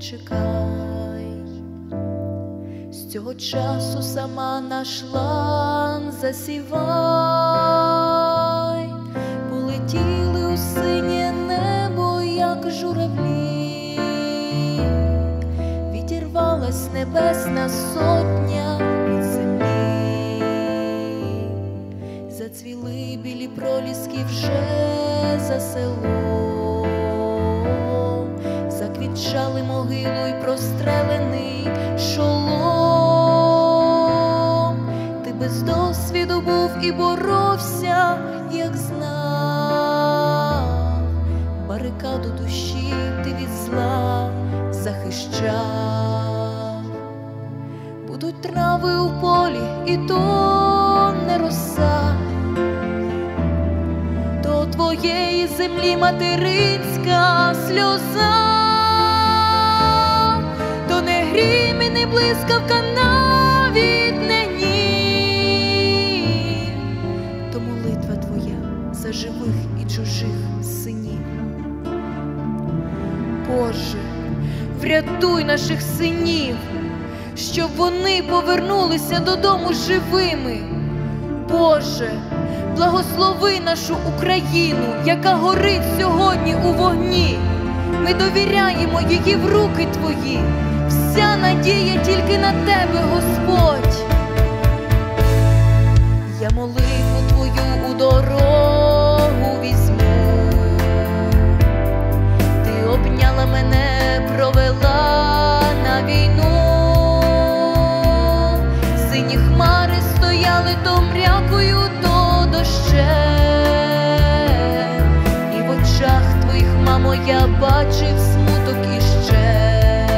чекай. З цього часу сама наш лан засівай. Полетіли у синє небо, як журавлі, відірвалась небесна сотня від землі. Зацвіли білі проліски вже за селом, заквітчали могилу й прострелений шолом. Ти без досвіду був і боровся, як знав, барикаду душі ти від зла захищав. Будуть трави у полі, і то не роса, то твоєї землі материнська сльоза, то не грім і не блискавка, навіть не ні, то молитва твоя за живих і чужих синів. Боже, врятуй наших синів, щоб вони повернулися додому живими. Боже, благослови нашу Україну, яка горить сьогодні у вогні. Ми довіряємо її в руки твої, вся надія тільки на тебе, Господь. Я молитву твою у дорогу візьму, ти обняла мене, провела на війну. Сині хмари стояли то мрякою, то дощем, і в очах твоїх, мамо, я бачив смуток іще.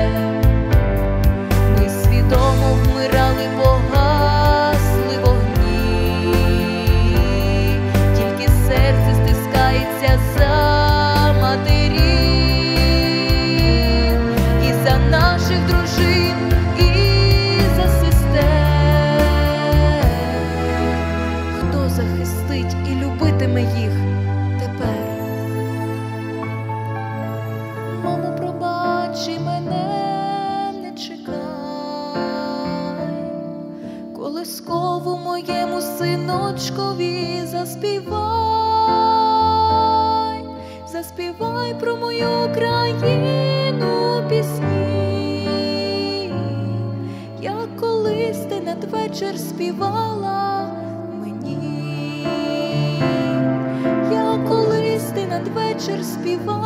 Ми свідомо вмирали, погасли вогні, тільки серце стискається за матерів і за наших дружин, і за сестер. Хто захистить і любитиме їх тепер? Мамо, пробач і мене не чекай, колискову моєму синочкові заспівай, заспівай про мою Україну пісні, як колись ти надвечір співала мені, як колись ти надвечір співала